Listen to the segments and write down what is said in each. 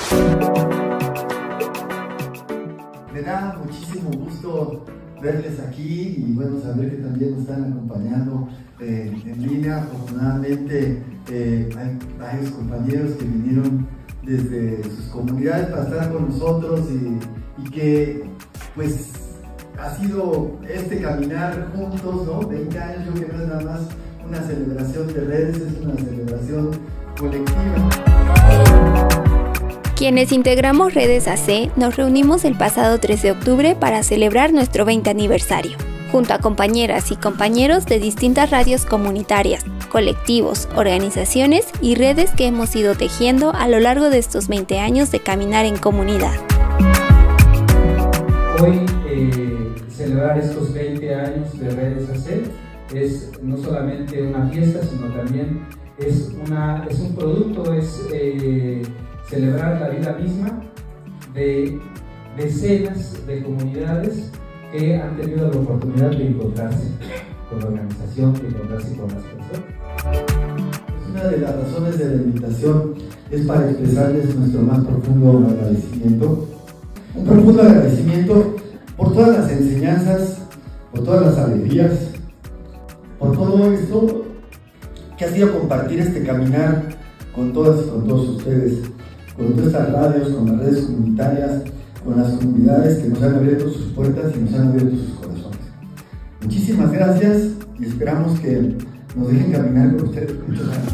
Me da muchísimo gusto verles aquí y bueno, saber que también nos están acompañando en línea. Afortunadamente hay varios compañeros que vinieron desde sus comunidades para estar con nosotros y que pues ha sido este caminar juntos, ¿no? 20 años, yo creo que no es nada más una celebración de redes, es una celebración colectiva. Quienes integramos Redes AC nos reunimos el pasado 3 de octubre para celebrar nuestro 20 aniversario, junto a compañeras y compañeros de distintas radios comunitarias, colectivos, organizaciones y redes que hemos ido tejiendo a lo largo de estos 20 años de caminar en comunidad. Hoy celebrar estos 20 años de Redes AC es no solamente una fiesta, sino también es un producto, celebrar la vida misma de decenas de comunidades que han tenido la oportunidad de encontrarse con la organización, de encontrarse con las personas. Una de las razones de la invitación es para expresarles nuestro más profundo agradecimiento. Un profundo agradecimiento por todas las enseñanzas, por todas las alegrías, por todo esto que ha sido compartir este caminar con todas y con todos ustedes, con todas estas radios, con las redes comunitarias, con las comunidades que nos han abierto sus puertas y nos han abierto sus corazones. Muchísimas gracias y esperamos que nos dejen caminar con ustedes muchos años.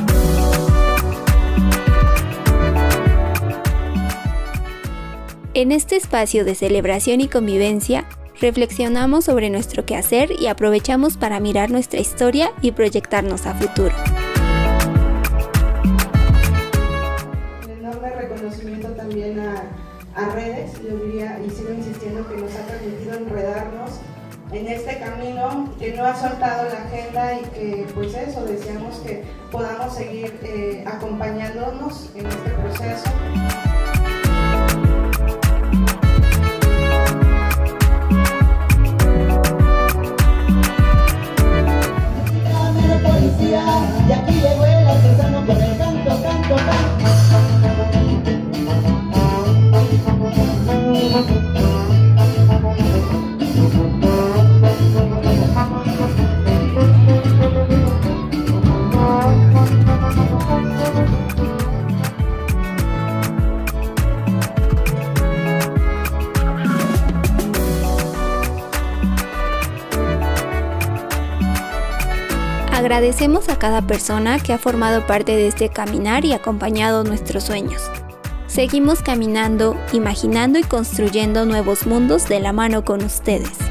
En este espacio de celebración y convivencia, reflexionamos sobre nuestro quehacer y aprovechamos para mirar nuestra historia y proyectarnos a futuro. Un enorme reconocimiento también a Redes, yo diría, y sigo insistiendo que nos ha permitido enredarnos en este camino, que no ha soltado la agenda y que pues eso, deseamos que podamos seguir acompañándonos en este proceso. Y aquí llegó el artesano con el canto, canto, canto. Agradecemos a cada persona que ha formado parte de este caminar y acompañado nuestros sueños. Seguimos caminando, imaginando y construyendo nuevos mundos de la mano con ustedes.